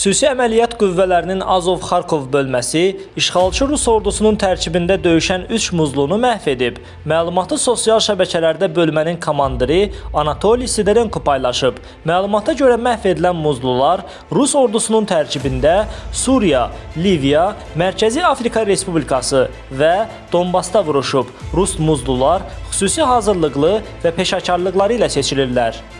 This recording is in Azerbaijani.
Xüsusi əməliyyat qüvvələrinin Azov-Xarkov bölməsi işğalçı Rus ordusunun tərkibində döyüşən 3 muzlunu məhv edib. Məlumatı sosial şəbəkələrdə bölmənin komandiri Anatoliy Sidorenko paylaşıb. Məlumata görə məhv edilən muzlular Rus ordusunun tərkibində Suriya, Liviya, Mərkəzi Afrika Respublikası və Donbasda vuruşub. Rus muzlular xüsusi hazırlıqlı və peşəkarlıqları ilə seçilirlər.